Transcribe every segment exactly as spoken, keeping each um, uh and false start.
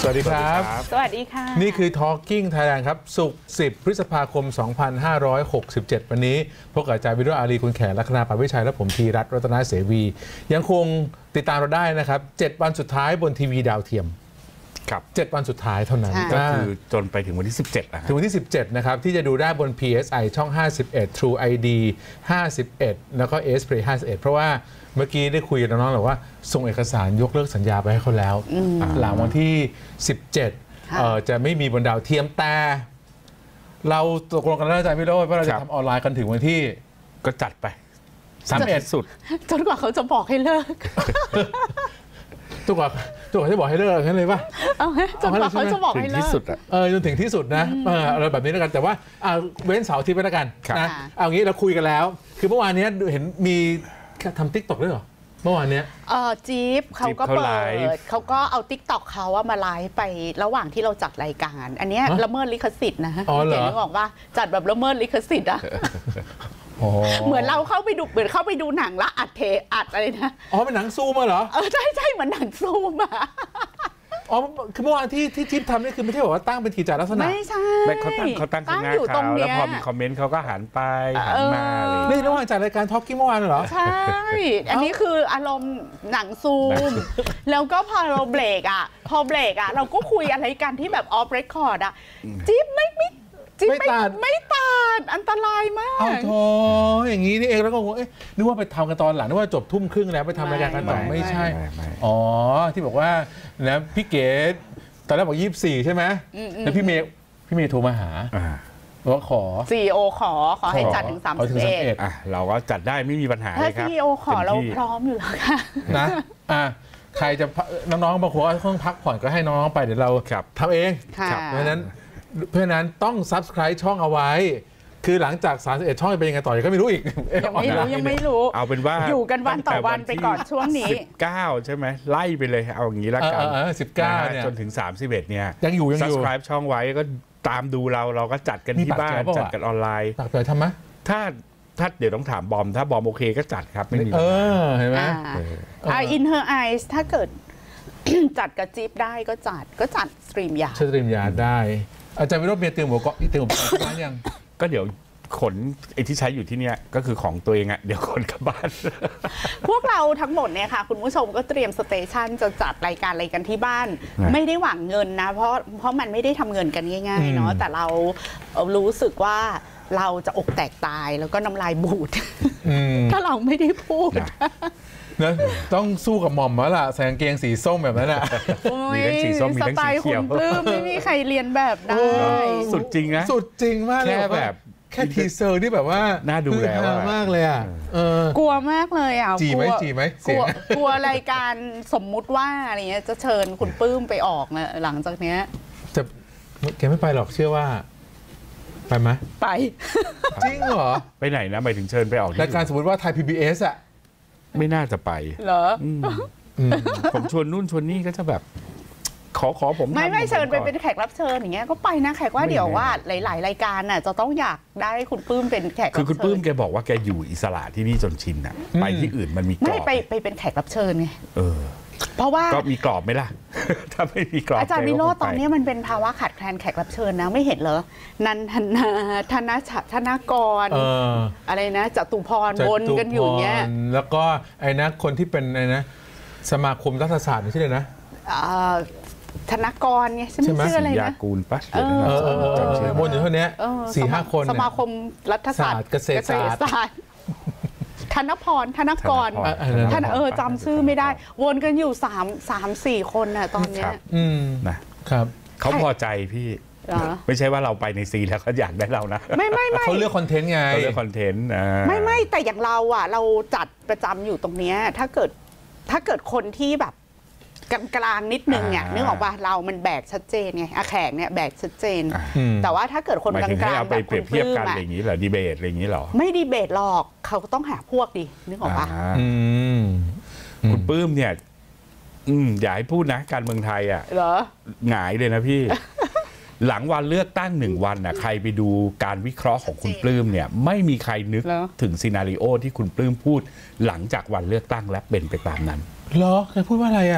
สวัสดีครับสวัสดีค่ะนี่คือ Talking Thailand ครับศุกร์สิบพฤษภาคมสองพันห้าร้อยหกสิบเจ็ดวันนี้พบกับอาจารย์วิโรจน์ อารีคุณแขกลัคนาปวิชัยและผมธีรัตน์รัตนเสวียังคงติดตามเราได้นะครับเจ็ดวันสุดท้ายบนทีวีดาวเทียมครับเจ็ดวันสุดท้ายเท่านั้นก็คือจนไปถึงวันที่สิบเจ็ดนะถึงวันที่สิบเจ็ดนะครับที่จะดูได้บน พี เอส ไอ ช่องห้าสิบเอ็ด True ไอ ดี ห้าสิบเอ็ดแล้วก็ เอส Play ห้าสิบเอ็ดเพราะว่าเมื่อกี้ได้คุยกับน้องๆหรือว่าส่งเอกสารยกเลิกสัญญาไปให้เขาแล้วหลังวันที่สิบเจ็ดจะไม่มีบนดาวเทียมแต่เราตกลงกันแล้วอาจารย์วิโรจน์ว่าเราจะทำออนไลน์กันถึงวันที่ก็จัดไปสามสิบเอ็ดสุดจนกว่าเขาจะบอกให้เลิกตัวก่อนตัวก่อนจะบอกให้เลิกแค่เลยป่ะจนกว่าเขาจะบอกให้เลิกที่สุดอ่ะเออจนถึงที่สุดนะอะไรแบบนี้แล้วกันแต่ว่าเว้นเสาร์อาทิตย์ไปแล้วกันนะเอางี้เราคุยกันแล้วคือเมื่อวานนี้เห็นมีทำติ๊กต็อกด้วยเหรอเมื่อวานนี้เออจี๊บเขาก็เปิดเขาก็เอาติ๊กต็อกเขาว่ามาไลฟ์ไประหว่างที่เราจัดรายการอันนี้ละเมิดลิขสิทธิ์นะอ๋อเหรอบอกว่าจัดแบบละเมิดลิขสิทธิ์อะเหมือนเราเข้าไปดูเหมือนเข้าไปดูหนังแล้วอัดเทอัดอะไรนะอ๋อเป็นหนังซูมมาเหรอเออใช่ใช่เหมือนหนังซูมอะอ๋อคือเมื่อวานที่ที่ทิปทำนี่คือไม่ใช่บอกว่าตั้งเป็นกิจจลักษณะไม่ใช่เขาตั้งเขาตั้งข้างหน้าเขาแล้วพอมีคอมเมนต์เขาก็หันไปหันมาเลยนี่ระหว่างจัดรายการทอล์กกิ้งเมื่อวานเหรอใช่อันนี้คืออารมณ์หนังซูมแล้วก็พอเราเบรกอ่ะพอเบรกอ่ะเราก็คุยอะไรกันที่แบบออฟเรคคอร์ดอ่ะจิ๊บไม่ไม่จิ๊บไม่ตัดไม่ตัดอันตรายมากเอาโธ่อย่างนี้นี่เองแล้วก็งงเอ๊ะนึกว่าไปทำกันตอนหลังนึกว่าจบทุ่มครึ่งแล้วไปทำรายการกันต่อไม่ใช่อ๋อที่บอกว่านะพี่เก๋ตอนแรกบอกยี่สิบสี่ใช่ไหมแล้วพี่เมย์พี่เมย์โทรมาหาว่าขอซี อี โอ ขอขอให้จัดถึงสามสิบเอ็ดอ่ะเราก็จัดได้ไม่มีปัญหาเลยครับถ้า ซี อี โอ ขอเราพร้อมอยู่แล้วค่ะนะอ่ะใครจะน้องๆบางคนต้องพักผ่อนก็ให้น้องๆไปเดี๋ยวเราทำเองเพราะฉะนั้นเพราะนั้นต้อง ซับสไครบ์ ช่องเอาไว้คือหลังจากสามสิบเอ็ดช่องเป็นยังไงต่อก็ไม่รู้อีกยังไม่รู้ยังไม่รู้เอาเป็นว่าอยู่กันวันต่อวันไปก่อนช่วงนี้สิบเก้าใช่ไหมไล่ไปเลยเอาอย่างนี้แล้วกันสิบเก้าเนี่ยจนถึงสามสิบเอ็ดเนี่ยยังอยู่ยังอยู่ซับสไครบ์ ช่องไว้ก็ตามดูเราเราก็จัดกันที่บ้านจัดกันออนไลน์ตักเปิดทำไหมถ้าถ้าเดี๋ยวต้องถามบอมถ้าบอมโอเคก็จัดครับไม่มีเออเห็นไหมอ่า In Her Eyes ถ้าเกิดจัดกับจิ๊บได้ก็จัดก็จัดสตรีมยาสตรีมยาได้อาจารย์วิโรจน์เมียเตรียมหัวเกาะเตรียมหัวเกาะที่บ้านยังก็เดี๋ยวขนไอ้ที่ใช้อยู่ที่เนี่ยก็คือของตัวเองอะเดี๋ยวขนกลับบ้านพวกเราทั้งหมดเนี่ยค่ะคุณผู้ชมก็เตรียมสเตชันจะจัดรายการอะไรกันที่บ้านไม่ได้หวังเงินนะเพราะเพราะมันไม่ได้ทำเงินกันง่ายๆเนาะแต่เรารู้สึกว่าเราจะอกแตกตายแล้วก็น้ำลายบูดถ้าเราไม่ได้พูดนะต้องสู้กับหม่อมแล้วล่ะใส่กางเกงสีส้มแบบนั้นแหละมีทั้งสีส้มมีทั้งสีเขียวปลื้มไม่มีใครเรียนแบบได้สุดจริงนะสุดจริงมากเลยแค่แบบแค่ทีเซอร์ที่แบบว่าน่าดูแล้วมากเลยอ่ะกลัวมากเลยอ่ะจีไหมจีไหมกลัวกลัวรายการสมมุติว่าอะไรเงี้ยจะเชิญคุณปลื้มไปออกนะหลังจากเนี้ยจะแกไม่ไปหรอกเชื่อว่าไปไหมไปจริงเหรอไปไหนนะหมายถึงเชิญไปออกรายการสมมติว่าไทย พี บี เอส อ่ะไม่น่าจะไปเหรอผมชวนนู่นชวนนี่ก็จะแบบขอขอผมไม่ไม่เชิญไปเป็นแขกรับเชิญอย่างเงี้ยก็ไปนะแขกว่าเดี๋ยวว่าหลายๆรายการน่ะจะต้องอยากได้คุณปลื้มเป็นแขกรับเชิญคือคุณปลื้มแกบอกว่าแกอยู่อิสระที่นี่จนชินอ่ะไปที่อื่นมันมีกรอบไม่ไปไปเป็นแขกรับเชิญไงเออเพราะว่าก็มีกรอบไหมล่ะถ้าไม่มีกรอบอาจารย์วิโรจน์ตอนนี้มันเป็นภาวะขาดแคลนแขกรับเชิญนะไม่เห็นเหรอนันทนาธนชธนกรอะไรนะจตุพรวนกันอยู่เนี้ยแล้วก็ไอ้นะคนที่เป็นไอ้นะสมาคมรัฐศาสตร์นี่ชื่ออะไรนะธนกรไงใช่ไหมชื่ออะไรนะยากูลปะเออวนอยู่เท่านี้สี่ห้าคนสมาคมรัฐศาสตร์เกษตรศาสตร์ธนพรธนกรท่านเออจำชื่อไม่ได้วนกันอยู่สามสามสี่คนน่ะตอนนี้นะครับเขาพอใจพี่ไม่ใช่ว่าเราไปในซีแล้วเขาอยากได้เรานะไม่ไม่ไม่เขาเลือกคอนเทนต์ไงเขาเลือกคอนเทนต์ไม่ไม่แต่อย่างเราอ่ะเราจัดประจำอยู่ตรงนี้ถ้าเกิดถ้าเกิดคนที่แบบกลางๆนิดนึงเนี่ยนึกออกป่ะเรามันแบกชัดเจนไงอาแขกเนี่ยแบกชัดเจนแต่ว่าถ้าเกิดคนกลางๆแบบคุณปลื้มอะไรอย่างนี้เหรอดีเบตอะไรอย่างนี้เหรอไม่ดีเบตหรอกเขาต้องหาพวกดินึกออกป่ะคุณปลื้มเนี่ยอย่าให้พูดนะการเมืองไทยอ่ะเหรอหงายเลยนะพี่หลังวันเลือกตั้งหนึ่งวันน่ะใครไปดูการวิเคราะห์ของคุณปลื้มเนี่ยไม่มีใครนึกถึงซีนาริโอที่คุณปลื้มพูดหลังจากวันเลือกตั้งและเป็นไปตามนั้นเหรอแกพูดว่าอะไรอ่ะ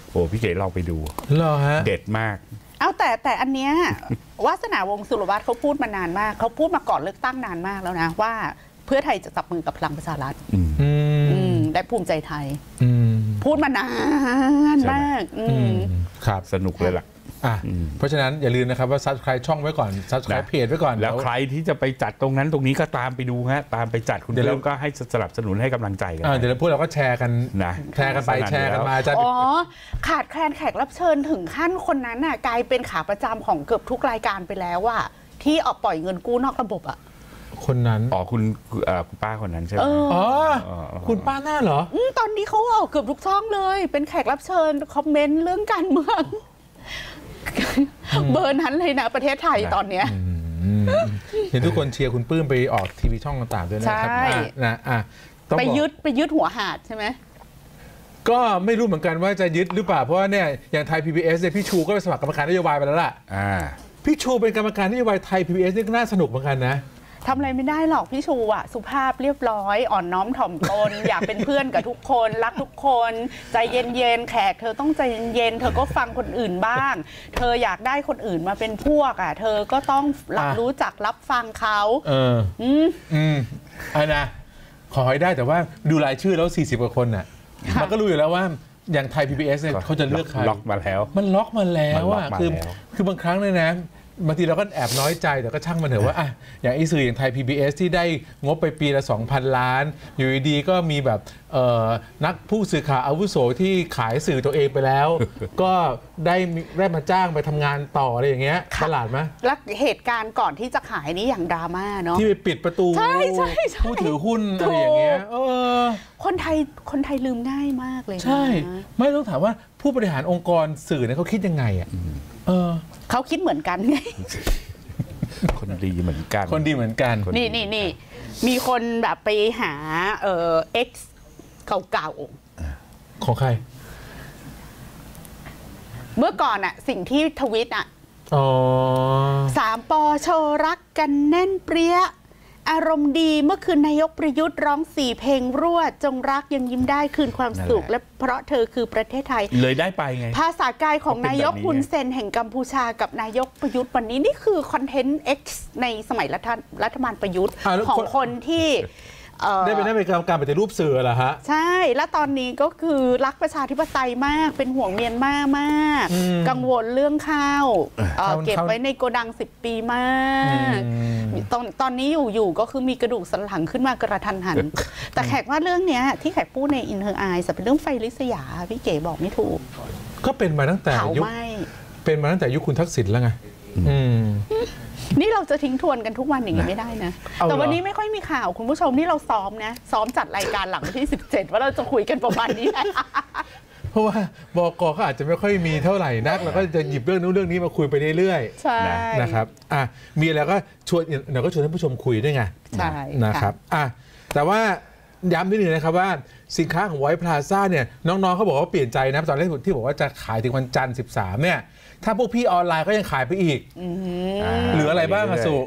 โอ้พี่เก๋ลองไปดูเหรอฮะเด็ดมากเอาแต่แต่อันเนี้ยวาสนาวงศ์สุรวัตรเขาพูดมานานมากเขาพูดมาก่อนเลือกตั้งนานมากแล้วนะว่าเพื่อไทยจะจับมือกับพลังประชารัฐอืมอืมอืมและภูมิใจไทยอืมพูดมานานมากอือืมมครับสนุกเลยล่ะอ่ะอืมเพราะฉะนั้นอย่าลืมนะครับว่า subscribe ช่องไว้ก่อน subscribe นะเพจไว้ก่อนแล้วเดี๋ยใครที่จะไปจัดตรงนั้นตรงนี้ก็ตามไปดูฮะตามไปจัดคุณเดี๋ยวเริ่เรามก็ให้สนับสนุนให้กำลังใจกันอ่าเดี๋ยวพวกเราก็แชร์กันนะแชร์กันไปแชร์กันมาจะอ๋อขาดแคลนแขกรับเชิญถึงขั้นคนนั้นน่ะกลายเป็นขาประจำของเกือบทุกรายการไปแล้วว่าที่ออกปล่อยเงินกู้นอกระบบอ่ะคนนั้นอ๋อคุณเอ่อคุณป้าคนนั้นใช่ไหมเอออ๋ออ๋อคุณป้าหน้าเหรออืมตอนนี้เขาออกเกือบทุกช่องเลย เป็นแขกรับเชิญคอมเมนต์เรื่องการเมือง เบอร์นั้นเลยนะประเทศไทยตอนเนี้ยอืมเห็นทุกคนเชียร์คุณปลื้มไปออกทีวีช่องต่างๆด้วยนะครับใช่อ่ะนะอ่ะต้องไปบอกยึดไปยึดหัวหาดใช่ไหมก็ไม่รู้เหมือนกันว่าจะยึดหรือเปล่าเพราะว่าเนี่ยอย่างไทย พี บี เอสเนี่ยพี่ชูก็ไปสมัครกรรมการนโยบายไปแล้วล่ะอ่าพี่ชูเป็นกรรมการนโยบายไทย พี บี เอสนี่ก็น่าสนุกเหมือนกันนะทำอะไรไม่ได้หรอกพี่ชูอ่ะสุภาพเรียบร้อยอ่อนน้อมถ่อมตน อยากเป็นเพื่อนกับทุกคนรักทุกคนใจเย็นๆแขกเธอต้องใจเย็นๆเธอก็ฟังคนอื่นบ้าง เธออยากได้คนอื่นมาเป็นพวกอ่ะเธอก็ต้องรับอ่ะรู้จักรับฟังเขาเอออืมอืมอันนะขอให้ได้แต่ว่าดูรายชื่อแล้วสี่สิบกว่าคนน่ะค่ะมันก็รู้อยู่แล้วว่าอย่างไทย พี บี เอสเนี่ยเขาจะเลือกใครล็อกมาแล้วมันล็อกมาแล้วมันล็อกอ่ะมาคือแล้วคือบางครั้งเนี่ยนะบางทีเราก็แอบน้อยใจแต่ก็ช่างมันเถอะว่าอ่ะอย่างไอ้สื่ออย่างไทย พี บี เอส ที่ได้งบไปปีละ สองพัน ล้าน อยู่ดีๆก็มีแบบเอ่อนักผู้สื่อข่าวอาวุโสที่ขายสื่อตัวเองไปแล้ว ก็ได้มีได้มาจ้างไปทำงานต่ออะไรอย่างเงี้ยประหลาดไหมและเหตุการณ์ก่อนที่จะขายนี้อย่างดราม่าเนาะที่ไปปิดประตูใช่ใช่ใช่ผู้ถือหุ้นอะไรอย่างเงี้ยเออคนไทยคนไทยลืมง่ายมากเลยนะใช่ ไม่ต้องถามว่าผู้บริหารองค์กรสื่อเนี่ยเขาคิดยังไงอ่ะเออเขาคิดเหมือนกันไงคนดีเหมือนกันคนดีเหมือนกันคนนี่นี่นี่มีคนแบบไปหาเอ่อ X เก่าของใครๆเมื่อก่อนอะสิ่งที่ทวิตอะอ๋อสามปอโชว์รักกันแน่นเปรี้ยอารมณ์ดีเมื่อคืนนายกประยุทธ์ร้องสี่เพลงรวด จงรักยังยิ้มได้คืนความสุข และเพราะเธอคือประเทศไทยเลยได้ไปไงภาษากายของนายกฮุนเซนแห่งกัมพูชากับนายกประยุทธ์วันนี้นี่คือคอนเทนต์ X ในสมัยรัฐรัฐบาลประยุทธ์อ่ะแล้วของคนคนที่เอ่อได้ไปได้ไปกรรมการปฏิรูปสื่อเหรอฮะใช่ แล้วตอนนี้ก็คือรักประชาธิปไตยมาก เป็นห่วงเมียนมามากอืมกังวลเรื่องข้าวเอ่อข้าวเก็บข้าวไว้ในโกดังสิบปีมากอืมตอนตอนนี้อยู่อยู่ก็คือมีกระดูกสันหลังขึ้นมากระทันหัน แต่แขกว่าเรื่องเนี้ยที่แขกพูดใน In Her Eyes เป็นเรื่องไฟลิสยาพี่เก๋บอกไม่ถูกก็เป็นมาตั้งแต่เผายุคไหม้เป็นมาตั้งแต่ยุคคุณทักษิณแล้วไงอืมนี่เราจะทิ้งทวนกันทุกวันอย่างนี้ไม่ได้นะเอาเหรอแต่วันนี้ไม่ค่อยมีข่าวคุณผู้ชมนี่เราซ้อมนะ ซ้อมจัดรายการหลังวันที่สิบเจ็ดว่าเราจะคุยกันประมาณนี้แหละเพราะว่าบกเขาอาจจะไม่ค่อยมีเท่าไหร่นักเราก็จะหยิบเรื่องนู้นเรื่องนี้มาคุยไปเรื่อยใช่ๆนะครับอ่ะมีอะไรก็ชวนเดี๋ยวก็ชวนท่านผู้ชมคุยด้วยไงใช่นะครับอ่ะแต่ว่าย้ำนิดนึงนะครับว่าสินค้าของไวท์พลาซ่าเนี่ยน้องๆเขาบอกว่าเปลี่ยนใจนะตอนแรกที่บอกว่าจะขายถึงวันจันทร์สิบสามเนี่ยถ้าพวกพี่ออนไลน์ก็ยังขายไปอีกอ่าเหลืออะไรบ้างอะสุ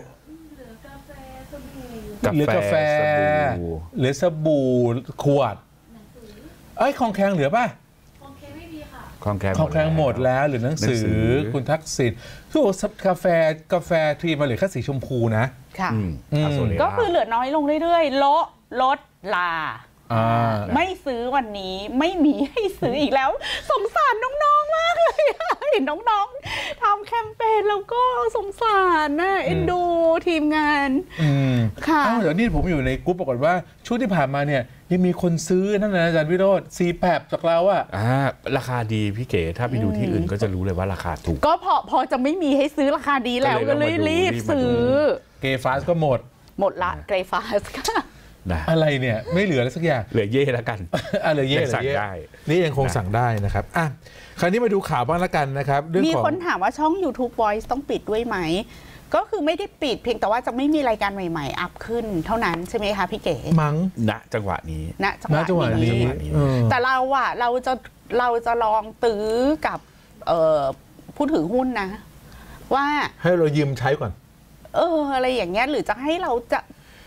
หรือกาแฟสบู่หรือสบู่ขวดเอ้ยของแข็งเหลือป่ะของแคงของแข็งหมดแล้วหรือหนังสือหนังสือคุณทักษิณคือบอกกาแฟกาแฟทรีมาเหลือแค่สีชมพูนะค่ะอืมอืมอาโซเลก็คือเหลือน้อยลงเรื่อยๆ โละลดลาอ่าไม่ซื้อวันนี้ไม่มีให้ซื้ออีกแล้ว สงสารน้องๆมากเลยอะเห็นน้องๆทำแคมเปญแล้วก็สงสารนะเอ็นดูทีมงานอืมค่ะอ้าวเดี๋ยวนี้ผมอยู่ในกรุ๊ปปรากฏว่าช่วงที่ผ่านมาเนี่ยยังมีคนซื้อนั่นนะอาจารย์วิโรจน์ซีแพบจากเราอะอ่าราคาดีพี่เก๋ถ้าไปดูที่อื่นก็จะรู้เลยว่าราคาถูกก็พอพอจะไม่มีให้ซื้อราคาดีแล้วก็ก็เลเลย ยต้องมาดูรีบรีบมาดูซื้อเกฟาสก็หมดหมดละเกรฟาสค่ะนะอะไรเนี่ยไม่เหลืออะไรสักอย่างเหลือเย่แล้วกันอ่ะเหลือเย่ยังเหลืสั่อง เย่ได้นี่ยังคงนะสั่งได้นะครับอ่ะคราวนี้มาดูข่าวบ้างละกันนะครับเรื่องมีของคนถามว่าช่อง YouTube Voice ต้องปิดด้วยไหม ก็คือไม่ได้ปิดเพียงแต่ว่าจะไม่มีรายการใหม่ๆ อัพขึ้นเท่านั้นใช่ไหมคะพี่เก๋มั้งณจังหวะนี้ณจังหณวะจังหวะนี้นี้จังหวะนี้เออแต่เราอะเราจะเราจะลองตื้อกับเอ่อผู้ถือหุ้นนะ ว่าให้เรายืมใช้ก่อนเอออะไรอย่างเงี้ยหรือจะให้เราจะ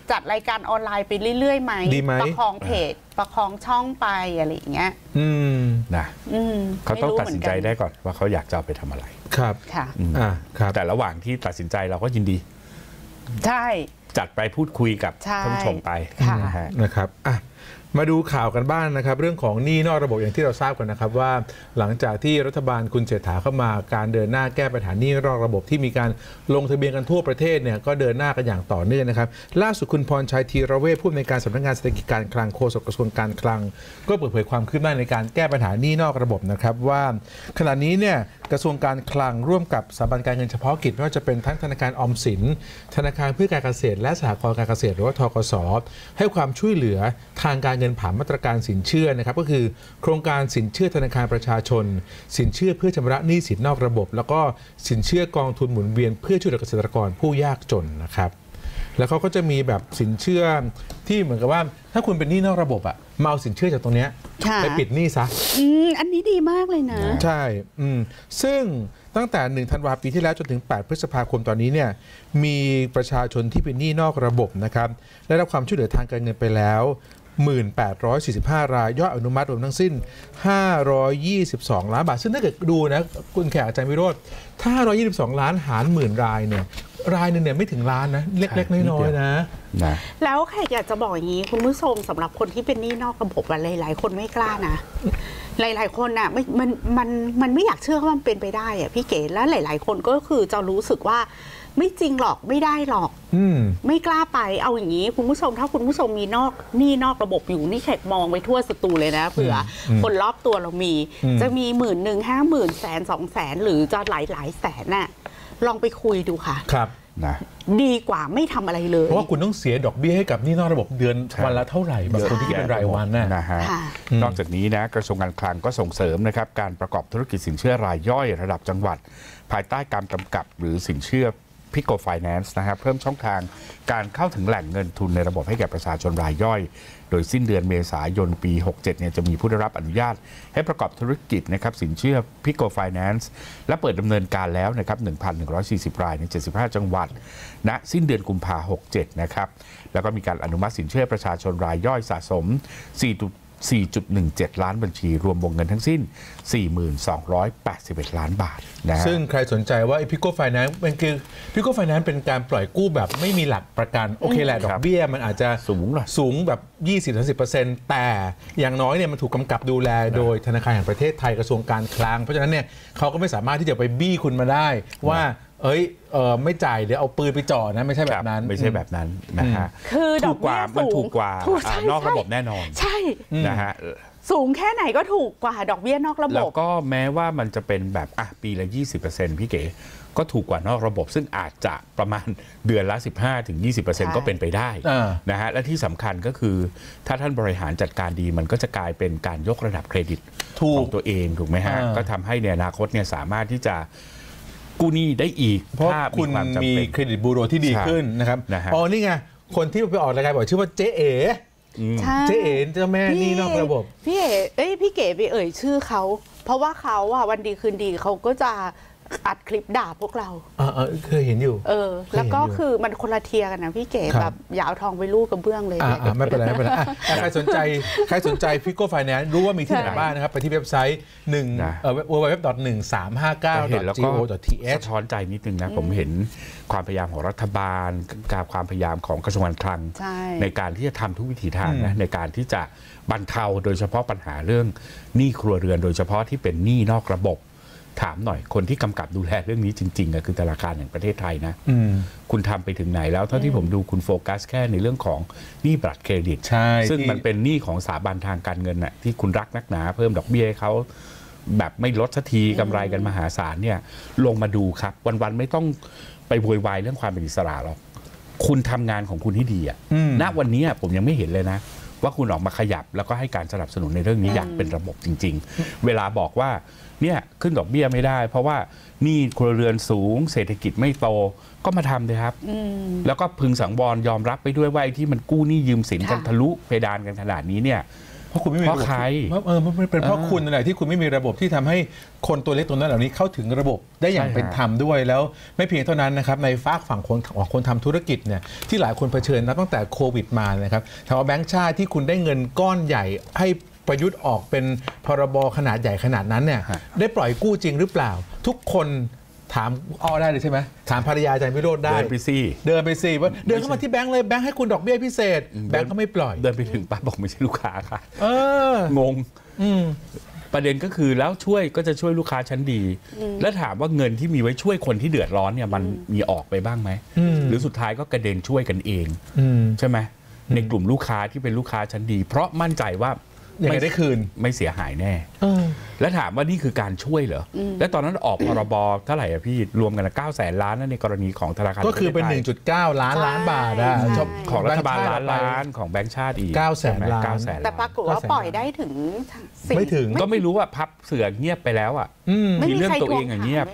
จัดรายการออนไลน์ไปเรื่อยๆไหมดีไหมประคองเพจประคองช่องไปอะไรอย่างเงี้ยอืมนะอืมเขาต้องไม่รู้ตัดสินใจได้ก่อนว่าเขาอยากจะเอาไปทำอะไรครับค่ะอ่าครับแต่ระหว่างที่ตัดสินใจเราก็ยินดีใช่จัดไปพูดคุยกับใช่ท่านผู้ชมไปค่ะนะฮะนะครับอ่ะมาดูข่าวกันบ้างนะครับเรื่องของหนี้นอกระบบอย่างที่เราทราบกันนะครับว่าหลังจากที่รัฐบาลคุณเศรษฐาเข้ามาการเดินหน้าแก้ปัญหาหนี้นอกระบบที่มีการลงทะเบียนกันทั่วประเทศเนี่ยก็เดินหน้ากันอย่างต่อเนื่องนะครับล่าสุดคุณพรชัยธีระเวชผู้อำนวยการสำนักงานเศรษฐกิจการคลังโฆษกกระทรวงการคลังก็เปิดเผยความคืบหน้าในการแก้ปัญหาหนี้นอกระบบนะครับว่าขณะนี้เนี่ยกระทรวงการคลังร่วมกับสถาบันการเงินเฉพาะกิจไม่ว่าจะเป็นทั้งธนาคารออมสินธนาคารเพื่อการเกษตรและสหกรณ์การเกษตรหรือว่าธกส.ให้ความช่วยเหลือทางการเงินผ่านมาตรการสินเชื่อนะครับก็คือโครงการสินเชื่อธนาคารประชาชนสินเชื่อเพื่อชำระหนี้สินนอกระบบแล้วก็สินเชื่อกองทุนหมุนเวียนเพื่อช่วยเหลือเกษตรกรผู้ยากจนนะครับแล้วเขาก็จะมีแบบสินเชื่อที่เหมือนกับว่าถ้าคุณเป็นหนี้นอกระบบอะมาเอาสินเชื่อจากตรงเนี้ยค่ะไปปิดหนี้ซะอืมอันนี้ดีมากเลยนะใช่อืมซึ่งตั้งแต่หนึ่งธันวาคมปีที่แล้วจนถึงแปดพฤษภาคมตอนนี้เนี่ยมีประชาชนที่เป็นหนี้นอกระบบนะครับได้รับความช่วยเหลือทางการเงินไปแล้ว หนึ่งพันแปดร้อยสี่สิบห้า รายยอดอนุมัติรวมทั้งสิ้นห้าร้อยยี่สิบสองล้านบาทซึ่งถ้าเกิดดูนะคุณแขกอาจารย์วิโรจน์ถ้าห้าร้อยยี่สิบสองล้านหารหมื่นรายเนี่ยรายหนึงเนี่ยไม่ถึงล้านนะเล็กๆน้อยๆนะนะแล้วแขกอยากจะบอกอย่างนี้คุณผู้ชมสำหรับคนที่เป็นหนี้นอกระบบอะไรหลายๆคนไม่กล้านะ หลายๆคนน่ะไม่มันมันมันไม่อยากเชื่อว่ามันเป็นไปได้อะพี่เก๋และหลาย ๆ คนก็คือจะรู้สึกว่าไม่จริงหรอกไม่ได้หรอกอืมไม่กล้าไปเอาอย่างนี้คุณผู้ชมถ้าคุณผู้ชมมีนอกหนี้นอกระบบอยู่นี่แขกมองไปทั่วสตูเลยนะเผื่ออมคนรอบตัวเรามีอืมจะมีหมื่นหนึ่งห้าหมื่นแสนสองแสนหรือจะหลายหลายๆแสนน่ะลองไปคุยดูค่ะครับนะดีกว่าไม่ทำอะไรเลยเพราะว่าคุณต้องเสียดอกเบี้ยให้กับหนี้นอกระบบเดือนใช่วันละเท่าไหร่บางคนที่คิดเป็นรายวันน่ะนะฮะค่ะนอกจากนี้นะกระทรวงการคลังก็ส่งเสริมนะครับการประกอบธุรกิจสินเชื่อรายย่อยระดับจังหวัด ภายใต้การกำกับหรือสินเชื่อพิโกไฟแนนซ์นะครับเพิ่มช่องทางการเข้าถึงแหล่งเงินทุนในระบบให้แก่ประชาชนรายย่อย โดยสิ้นเดือนเมษายนปี หกเจ็ด เนี่ยจะมีผู้ได้รับอนุญาตให้ประกอบธุรกิจนะครับสินเชื่อพิโกไฟแนนซ์และเปิดดำเนินการแล้วนะครับ หนึ่งพันหนึ่งร้อยสี่สิบ รายใน เจ็ดสิบห้า จังหวัดณสิ้นเดือนกุมภาพันธ์ หกเจ็ด นะครับแล้วก็มีการอนุมัติสินเชื่อประชาชนรายย่อยสะสม 4 สี่จุดหนึ่งเจ็ด ล้านบัญชีรวมวงเงินทั้งสิ้น สี่หมื่นสองร้อยแปดสิบเอ็ด ล้านบาทนะฮะซึ่งใครสนใจว่าไอ้พิโก้ไฟแนนซ์มันคือพิโก้ไฟแนนซ์เป็นการปล่อยกู้แบบไม่มีหลักประกัน โอเคแหละดอกเบี้ยมันอาจจะสูงหน่อยสูงแบบ ยี่สิบถึงสิบเปอร์เซ็นต์ แต่อย่างน้อยเนี่ยมันถูกกำกับดูแลโดยธนาคารแห่งประเทศไทยกระทรวงการคลังเพราะฉะนั้นเนี่ยเขาก็ไม่สามารถที่จะไปบี้คุณมาได้ว่าเอ้ยเออไม่จ่ายเดี๋ยวเอาปืนไปจ่อนะไม่ใช่แบบนั้นไม่ใช่แบบนั้นนะฮะคือดถูอกกกว่าเบี้ยมันสูถูงกกว่าถูกอ่าใช่นอกระบบใช่แน่นอนใช่นะฮะสูงแค่ไหนก็ถูกกว่าดอกเบี้ยนอกระบแล้วบก็แม้ว่ามันจะเป็นแบบอ่ะปีละ ยี่สิบเปอร์เซ็นต์ พี่เก๋ก็ถูกกว่านอกระบบ ซึ่งอาจจะประมาณเดือนละ สิบห้าถึงยี่สิบเปอร์เซ็นต์ใช่ก็เป็นไปได้อ่านะฮะและที่สำคัญก็คือถ้าท่านบริหารจัดการดีมันก็จะกลายเป็นการยกระดับเครดิตถูขกองตัวเองถูกไหมฮะอ่าก็ทำให้ในอนาคตเนี่ยสามารถที่จะกู้หนี้ได้อีกเพราะถ้าคุณวามจำมีเป็นเครดิตบูโรที่ดีใช่ขึ้นนะครับนะฮะอ๋อนี่ไงคนที่ไปออกรายการบอกชื่อว่าเจ๊เอ๋ใช่เจ๊เอ๋เจ้าแม่หนี่นอกระบบพี่เอ๋เอ้ยพี่เก๋ไปเอ่ยชื่อเขา เพราะว่าเขาอะวันดีคืนดีเขาก็จะอัดคลิปด่าพวกเราเออเออเคยเห็นอยู่เออ แล้วก็เคยเห็นอยู่คือมันคนละเทียร์กันนะพี่เก๋ครับแบบอย่าเอาทองไปลูกกับเบื้องเลยอ่าอ่าไม่เป็นไรไม่เป็นไรอ่ะอ่ะใครสนใจใครสนใจพิโก้ไฟแนนซ์รู้ว่ามีที่ไหนใช่บ้างนะครับ ไปที่เว็บไซต์หนึ่งนะเอ่อ ดับเบิลยู ดับเบิลยู ดับเบิลยู ดอท หนึ่งสามห้าเก้าเห็นดแล้อวท จีก็โอ ดอท ทีเอชสะท้อนใจนิดนึงนะผมเห็นความพยายามของรัฐบาลการความพยายามของกระทรวงการคลังใช่ในการที่จะทำทุกวิถีทางนะอืมในการที่จะบรรเทาโดยเฉพาะปัญหาเรื่องหนี้ครัวเรือนโดยเฉพาะที่เป็นหนี้นอกระบบถามหน่อยคนที่กำกับดูแลเรื่องนี้จริงๆอะคือธนาคารแห่งประเทศไทยนะอืมคุณทำไปถึงไหนแล้วเท่าที่ผมดูคุณโฟกัสแค่ในเรื่องของหนี้บัตรเครดิตใช่ซึ่งที่มันเป็นหนี้ของสถาบันทางการเงินน่ะที่คุณรักนักหนาเพิ่มดอกเบี้ยให้เขาแบบไม่ลดสักทีกำไรกันมหาศาลเนี่ยลงมาดูครับ วันๆไม่ต้องไปโวยวายเรื่องความเป็นอิสระหรอกคุณทำงานของคุณให้ดีอ่ะอืมณวันนี้ผมยังไม่เห็นเลยนะ ว่าคุณออกมาขยับแล้วก็ให้การสนับสนุนในเรื่องนี้อย่างเป็นระบบจริง ๆ เวลาบอกว่าเนี่ยขึ้นดอกเบี้ยไม่ได้ เพราะว่าหนี้ครัวเรือนสูง เศรษฐกิจไม่โตก็มาทำเลยครับอืมแล้วก็พึงสังวรยอมรับไปด้วยว่าไอ้ที่มันกู้หนี้ยืมสินกันค่ะทะลุเพดานกันขนาดนี้เนี่ยเพราะคุณไม่มีระบบเพราะใครเออมันเป็นเพราะคุณนั่นแหละที่คุณไม่มีระบบที่ทำให้คนตัวเล็กตัวนั้นเหล่านี้เข้าถึงระบบได้อย่างเป็นธรรมด้วยแล้วไม่เพียงเท่านั้นนะครับในฝากฝั่งคนของคนทำธุรกิจเนี่ยที่หลายคนเผชิญนับตั้งแต่โควิดมานะครับถามว่าแบงก์ชาติที่คุณได้เงินก้อนใหญ่ให้ประยุทธ์ออกเป็นพรบขนาดใหญ่ขนาดนั้นเนี่ยได้ปล่อยกู้จริงหรือเปล่าทุกคนถามอ้อได้เลยใช่ไหมถามภรรยาอาจารย์วิโรจน์ได้เดินไปสิเดินไปสิว่าเดินเข้ามาที่แบงก์เลยแบงก์ให้คุณดอกเบี้ยพิเศษแบงก์ก็ไม่ปล่อยเดินไปถึงป้าบอกไม่ใช่ลูกค้าค่ะเอองงประเด็นก็คือแล้วช่วยก็จะช่วยลูกค้าชั้นดี แล้วถามว่าเงินที่มีไว้ช่วยคนที่เดือดร้อนเนี่ยมันมีออกไปบ้างไหมหรือสุดท้ายก็กระเด็นช่วยกันเองใช่ไหมในกลุ่มลูกค้าที่เป็นลูกค้าชั้นดีเพราะมั่นใจว่าไม่ได้คืนไม่เสียหายแน่แล้วถามว่านี่คือการช่วยเหรอแล้วตอนนั้นออกพรบเท่าไหร่อะพี่รวมกันเก้าแสนล้านในกรณีของธนาคารก็คือเป็น หนึ่งจุดเก้า ล้านล้านบาทอะของรัฐบาลล้านล้านของแบงก์ชาติอีกเก้าแสนล้านแต่ปรากฏว่าปล่อยได้ถึงไม่ถึงก็ไม่รู้ว่าพับเสือเงียบไปแล้วอ่ะมีเรื่องตัวเองอย่างเงียบ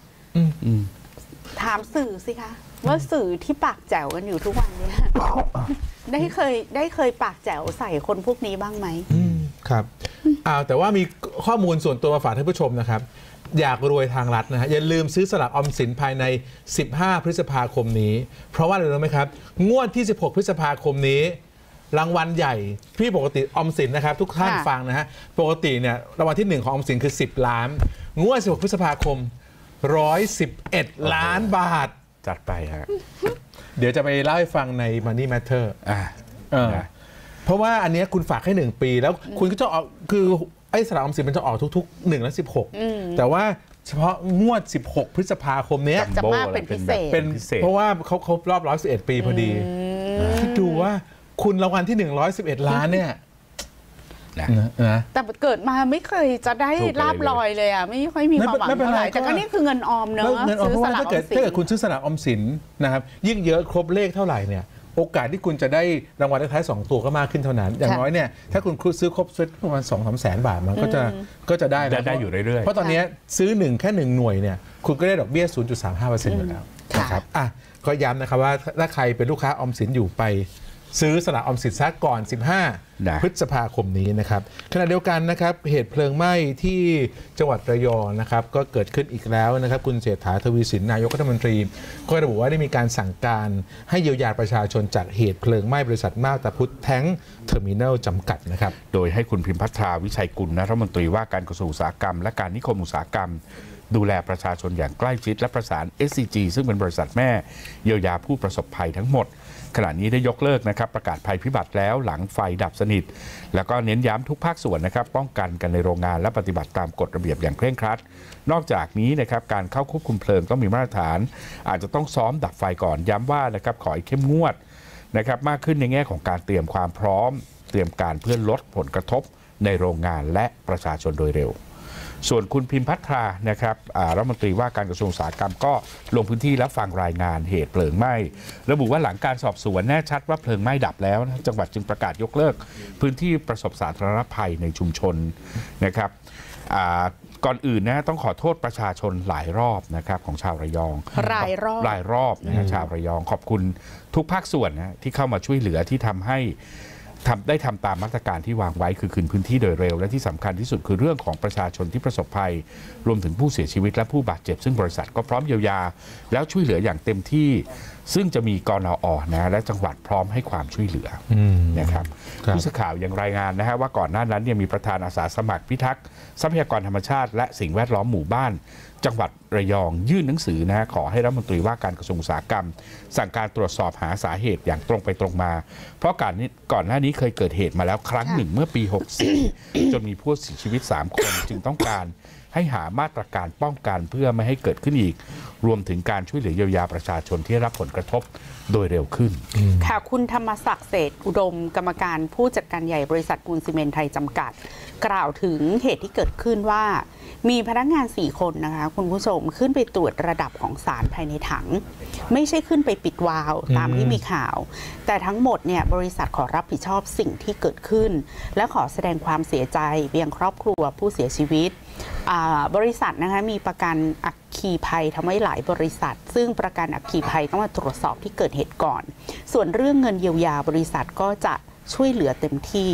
ถามสื่อสิคะว่าสื่อที่ปากแจ๋วกันอยู่ทุกวันนี้ได้เคยได้เคยปากแจ๋วใส่คนพวกนี้บ้างไหมครับอ้าวแต่ว่ามีข้อมูลส่วนตัวมาฝากท่านผู้ชมนะครับอยากรวยทางรัฐนะฮะอย่าลืมซื้อสลากออมสินภายในสิบห้าพฤษภาคมนี้เพราะว่าอะไรรู้ไหมครับงวดที่สิบหกพฤษภาคมนี้รางวัลใหญ่พี่ปกติออมสินนะครับทุกท่านฟังนะฮะปกติเนี่ยรางวัลที่หนึ่งของออมสินคือสิบล้านงวดสิบหกพฤษภาคมหนึ่งร้อยสิบเอ็ดล้านบาทจัดไปฮะเดี๋ยวจะไปเล่าให้ฟังใน Money Matter อ่าเพราะว่าอันนี้คุณฝากให้หนึ่งปีแล้วคุณก็จะออกคือไอ้สลากออมสินมันจะออกทุกๆหนึ่งและสิบหกแต่ว่าเฉพาะงวดสิบหกพฤษภาคมนี้จะมากเป็นพิเศษเป็นเพราะว่าเขาครบรอบหนึ่งร้อยสิบเอ็ดปีพอดีคิดดูว่าคุณรางวัลที่หนึ่งร้อยสิบเอ็ดล้านเนี่ยนะแต่เกิดมาไม่เคยจะได้ลาบลอยเลยอ่ะไม่ค่อยมีความหวังเท่าไหร่แต่ก็นี่คือเงินออมเนอะเงินออมเพราะว่าถ้าเกิดถ้าเกิดคุณซื้อสลากออมสินนะครับยิ่งเยอะครบเลขเท่าไหร่เนี่ยโอกาสที่คุณจะได้รางวัลเลขท้ายสองตัวก็มากขึ้นเท่านั้นอย่างน้อยเนี่ยถ้าคุณซื้อครบเซ็ตประมาณสองสามแสนบาทมันก็จะก็จะได้ได้อยู่เรื่อยๆเพราะตอนนี้ซื้อหนึ่งแค่หนึ่งหน่วยเนี่ยคุณก็ได้ดอกเบี้ย ศูนย์จุดสามห้าเปอร์เซ็นต์ อยู่แล้วนะครับอ่ะก็ย้ำนะครับว่าถ้าใครเป็นลูกค้าออมสินอยู่ไปซื้อสลากออมสินซะก่อนสิบห้าพฤษภาคมนี้นะครับขณะเดียวกันนะครับเหตุเพลิงไหม้ที่จังหวัดระยองนะครับก็เกิดขึ้นอีกแล้วนะครับคุณเศรษฐาทวีสินนายกรัฐมนตรีก็ระบุว่าได้มีการสั่งการให้เยียวยาประชาชนจากเหตุเพลิงไหม้บริษัทมาบตาพุธแท้งเทอร์มินัลจำกัดนะครับโดยให้คุณพิมพัทราวิชัยกุลรัฐมนตรีว่าการกระทรวงอุตสาหกรรมและการนิคมอุตสาหกรรมดูแลประชาชนอย่างใกล้ชิดและประสาน เอส ซี จี ซึ่งเป็นบริษัทแม่เยียวยาผู้ประสบภัยทั้งหมดขณะนี้ได้ยกเลิกนะครับประกาศภัยพิบัติแล้วหลังไฟดับสนิทแล้วก็เน้นย้ำทุกภาคส่วนนะครับป้องกันกันในโรงงานและปฏิบัติตามกฎระเบียบอย่างเคร่งครัดนอกจากนี้นะครับการเข้าควบคุมเพลิงต้องมีมาตรฐานอาจจะต้องซ้อมดับไฟก่อนย้ำว่านะครับขอให้เข้มงวดนะครับมากขึ้นในแง่ของการเตรียมความพร้อมเตรียมการเพื่อลดผลกระทบในโรงงานและประชาชนโดยเร็วส่วนคุณพิมพัทรานะครับรัฐมนตรีว่าการกระทรวงอุตสาหกรรมก็ลงพื้นที่และฟังรายงานเหตุเพลิงไหม้ระบุว่าหลังการสอบสวนแน่ชัดว่าเพลิงไหม้ดับแล้วนะจังหวัดจึงประกาศยกเลิกพื้นที่ประสบสาธารณภัยในชุมชนนะครับก่อนอื่นนะต้องขอโทษประชาชนหลายรอบนะครับของชาวระยองรายรอบหลายรอบนะชาวระยองขอบคุณทุกภาคส่วนนะที่เข้ามาช่วยเหลือที่ทำให้ทำได้ทำตามมาตรการที่วางไว้คือคืนพื้นที่โดยเร็วและที่สำคัญที่สุดคือเรื่องของประชาชนที่ประสบภัยรวมถึงผู้เสียชีวิตและผู้บาดเจ็บซึ่งบริษัทก็พร้อมเยียวยาแล้วช่วยเหลืออย่างเต็มที่ซึ่งจะมีกนอ.นะและจังหวัดพร้อมให้ความช่วยเหลือนะครับผู้สื่อข่าวยังรายงานนะฮะว่าก่อนหน้านั้นเนี่ยมีประธานอาสาสมัครพิทักษ์ทรัพยากรธรรมชาติและสิ่งแวดล้อมหมู่บ้านจังหวัดระยองยื่นหนังสือนะฮะขอให้รัฐมนตรีว่าการกระทรวงอุตสาหกรรมสั่งการตรวจสอบหาสาเหตุอย่างตรงไปตรงมาเพราะการนี้ก่อนหน้านี้เคยเกิดเหตุมาแล้วครั้งหนึ่งเมื่อปีหกสิบจนมีผู้เสียชีวิตสามคนจึงต้องการให้หามาตรการป้องกันเพื่อไม่ให้เกิดขึ้นอีกรวมถึงการช่วยเหลือเยียวยาประชาชนที่รับผลกระทบโดยเร็วขึ้นค่ะคุณธรรมศักดิ์เศรษฐ์อุดมกรรมการผู้จัดการใหญ่บริษัทปูนซีเมนต์ไทยจำกัดกล่าวถึงเหตุที่เกิดขึ้นว่ามีพนักงานสี่คนนะคะคุณผู้ชมขึ้นไปตรวจระดับของสารภายในถังไม่ใช่ขึ้นไปปิดวาล์วตามที่มีข่าวแต่ทั้งหมดเนี่ยบริษัทขอรับผิดชอบสิ่งที่เกิดขึ้นและขอแสดงความเสียใจไปยังครอบครัวผู้เสียชีวิตบริษัทนะคะมีประกันอัคคีภัยทำให้หลายบริษัทซึ่งประกันอัคคีภัยต้องมาตรวจสอบที่เกิดเหตุก่อนส่วนเรื่องเงินเยียวยาบริษัทก็จะช่วยเหลือเต็มที่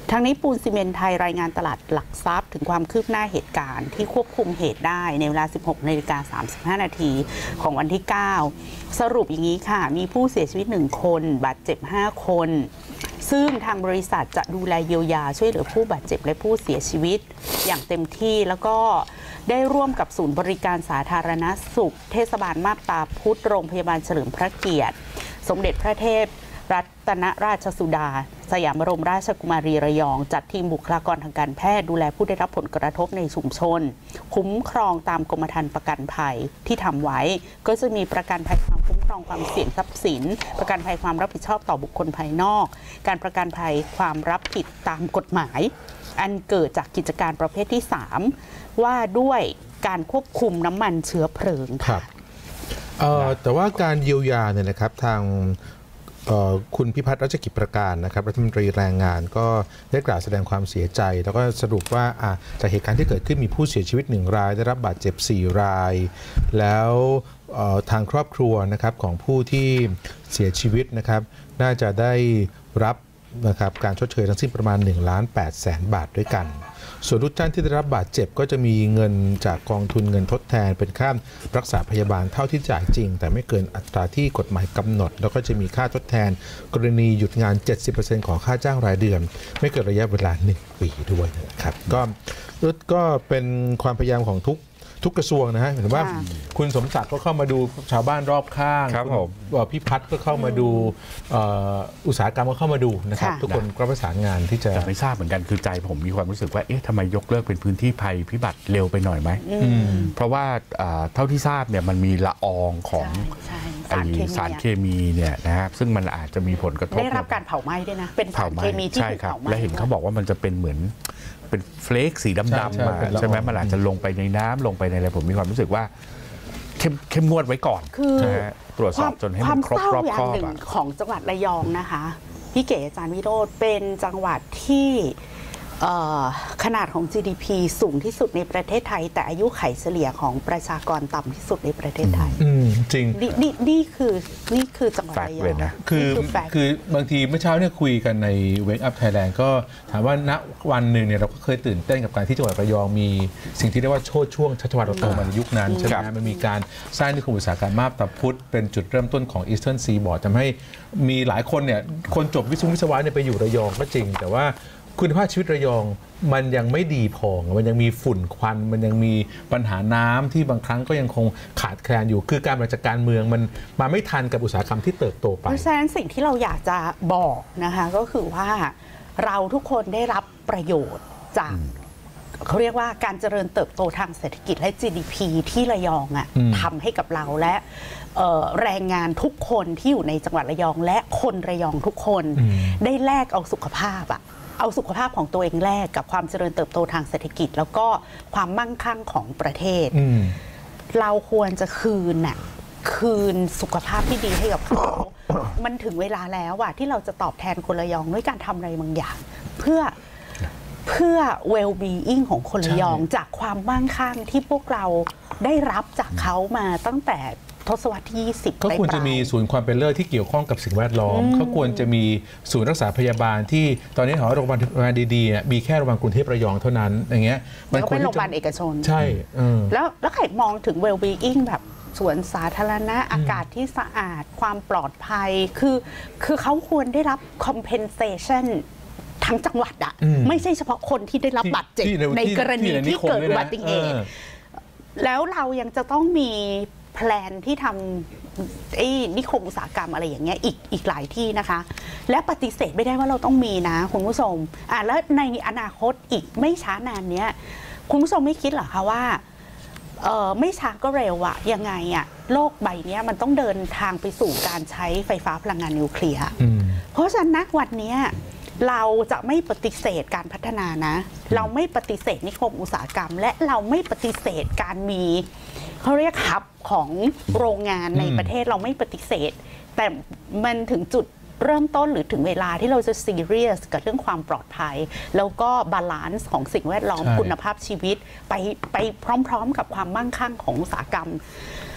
ทางนี้ปูนซีเมนต์ไทยรายงานตลาดหลักทรัพย์ถึงความคืบหน้าเหตุการณ์ที่ควบคุมเหตุได้ในเวลา สิบหกนาฬิกาสามสิบห้านาทีของวันที่ เก้า สรุปอย่างนี้ค่ะมีผู้เสียชีวิตหนึ่งคนบาดเจ็บห้าคนซึ่งทางบริษัทจะดูแลเยียวยาช่วยเหลือผู้บาดเจ็บและผู้เสียชีวิตอย่างเต็มที่แล้วก็ได้ร่วมกับศูนย์บริการสาธารณสุขเทศบาลมาบตาพุธโรงพยาบาลเฉลิมพระเกียรติสมเด็จพระเทพรัตนราชสุดาสยามบรมราชกุมารีระยองจัดทีมบุคลากรทางการแพทย์ดูแลผู้ได้รับผลกระทบในชุมชนคุ้มครองตามกรมธรรม์ประกันภัยที่ทำไว้ก็จะมีประกันภัยความคุ้มครองความเสี่ยงทรัพย์สินประกันภัยความรับผิดชอบต่อบุคคลภายนอกการประกันภัยความรับผิดตามกฎหมายอันเกิดจากกิจการประเภทที่สามว่าด้วยการควบคุมน้ำมันเชื้อเพลิงค่ะแต่ว่าการเยียวยาเนี่ยนะครับทางคุณพิพัฒน์รัชกิจประการนะครับรัฐมนตรีแรงงานก็ได้กล่าวแสดงความเสียใจแล้วก็สรุปว่าจากเหตุการณ์ที่เกิดขึ้นมีผู้เสียชีวิตหนึ่งรายได้รับบาดเจ็บสี่รายแล้วทางครอบครัวนะครับของผู้ที่เสียชีวิตนะครับน่าจะได้รับนะครับการชดเชยทั้งสิ้นประมาณหนึ่งล้านแปดแสนบาทด้วยกันส่วนทุกท่านที่ได้รับบาดเจ็บก็จะมีเงินจากกองทุนเงินทดแทนเป็นค่ารักษาพยาบาลเท่าที่จ่ายจริงแต่ไม่เกินอัตราที่กฎหมายกำหนดแล้วก็จะมีค่าทดแทนกรณีหยุดงาน เจ็ดสิบเปอร์เซ็นต์ ของค่าจ้างรายเดือนไม่เกินระยะเวลาหนึ่งปีด้วยนะครับก็ก็เป็นความพยายามของทุกทุกกระทรวงนะฮะเห็นว่าคุณสมศักดิ์ก็เข้ามาดูชาวบ้านรอบข้างครับผมพี่พัฒน์ก็เข้ามาดูอุตสาหกรรมก็เข้ามาดูนะครับทุกคนก็ประสานงานที่จะแต่ไม่ทราบเหมือนกันคือใจผมมีความรู้สึกว่าเอ๊ะทำไมยกเลิกเป็นพื้นที่ภัยพิบัติเร็วไปหน่อยไหมเพราะว่าเท่าที่ทราบเนี่ยมันมีละอองของสารเคมีเนี่ยนะครับซึ่งมันอาจจะมีผลกระทบได้รับการเผาไหม้ด้วยนะเป็นสารเคมีที่ถูกเผาไหม้และเห็นเขาบอกว่ามันจะเป็นเหมือนเป็นเฟลกสีดำๆมาใช่ไหมมันอาจจะลงไปในน้ำลงไปในอะไรผมมีความรู้สึกว่าเข้มเข้มงวดไว้ก่อนคือตรวจสอบจนให้มันครบรอบคอบของจังหวัดระยองนะคะพี่เก๋อาจารย์วิโรจน์เป็นจังหวัดที่ขนาดของ จี ดี พี สูงที่สุดในประเทศไทยแต่อายุไขเฉลี่ยของประชากรต่ำที่สุดในประเทศไทยจริงนี่นี่คือนี่คือจังหวัดระยองคือคือบางทีเมื่อเช้าเนี่ยคุยกันใน Wake Up Thailand ก็ถามว่าณวันหนึ่งเนี่ยเราก็เคยตื่นเต้นกับการที่จังหวัดระยองมีสิ่งที่เรียกว่าโชติช่วงชัชวาลโตมาในยุคนั้นใช่ไหมมันมีการสร้างนิคมอุตสาหกรรมมาบตาพุธเป็นจุดเริ่มต้นของ Eastern Seaboard ทำให้มีหลายคนเนี่ยคนจบวิศววิศวะเนี่ยไปอยู่ระยองก็จริงแต่ว่าคุณภาพชีวิตระยองมันยังไม่ดีพอมันยังมีฝุ่นควันมันยังมีปัญหาน้ำที่บางครั้งก็ยังคงขาดแคลนอยู่คือการบริหารจัดการเมืองมันมาไม่ทันกับอุตสาหกรรมที่เติบโตไปเพราะฉะนั้นสิ่งที่เราอยากจะบอกนะคะก็คือว่าเราทุกคนได้รับประโยชน์จากเขาเรียกว่าการเจริญเติบโตทางเศรษฐกิจและ จี ดี พี ที่ระยองอ่ะทำให้กับเราและแรงงานทุกคนที่อยู่ในจังหวัดระยองและคนระยองทุกคนได้แลกเอาสุขภาพอ่ะเอาสุขภาพของตัวเองแลกกับความเจริญเติบโตทางเศรษฐกิจแล้วก็ความมั่งคั่งของประเทศเราควรจะคืนน่ะคืนสุขภาพที่ดีให้กับเขามันถึงเวลาแล้วอะที่เราจะตอบแทนคนระยองด้วยการทำอะไรบางอย่างเพื่อเพื่อ well being ของคนระยองจากความมั่งคั่งที่พวกเราได้รับจากเขามาตั้งแต่ทศวรรษที่ยี่สิบเขาควรจะมีศูนย์ความเป็นเลิศที่เกี่ยวข้องกับสิ่งแวดล้อมเขาควรจะมีศูนย์รักษาพยาบาลที่ตอนนี้หอโรงพยาบาลดีๆมีแค่โรงพยาบาลกรุงเทพระยองเท่านั้นอย่างเงี้ยมันเป็นโรงพยาบาลเอกชนใช่แล้วแล้วใครมองถึง well being แบบสวนสาธารณะอากาศที่สะอาดความปลอดภัยคือคือเขาควรได้รับ compensation ทั้งจังหวัดอะไม่ใช่เฉพาะคนที่ได้รับบาดเจ็บในกรณีที่เกิดอุบัติเหตุแล้วเรายังจะต้องมีแพลนที่ทำไอ้นิคมอุตสาหกรรมอะไรอย่างเงี้ยอีกอีกหลายที่นะคะและปฏิเสธไม่ได้ว่าเราต้องมีนะคุณผู้ชมอ่ะแล้วในอนาคตอีกไม่ช้านานเนี้ยคุณผู้ชมไม่คิดหรอคะว่าเออไม่ช้าก็เร็วอะยังไงอะโลกใบนี้มันต้องเดินทางไปสู่การใช้ไฟฟ้าพลังงานนิวเคลียร์เพราะฉะนั้นณวันนี้เราจะไม่ปฏิเสธการพัฒนานะเราไม่ปฏิเสธนิคมอุตสาหกรรมและเราไม่ปฏิเสธการมีเขาเรียกฮับของโรงงานในประเทศเราไม่ปฏิเสธแต่มันถึงจุดเริ่มต้นหรือถึงเวลาที่เราจะซีเรียสกับเรื่องความปลอดภัยแล้วก็บาลานซ์ของสิ่งแวดล้อมคุณภาพชีวิตไปไปพร้อมๆกับความมั่งคั่งของอุตสาหกรรม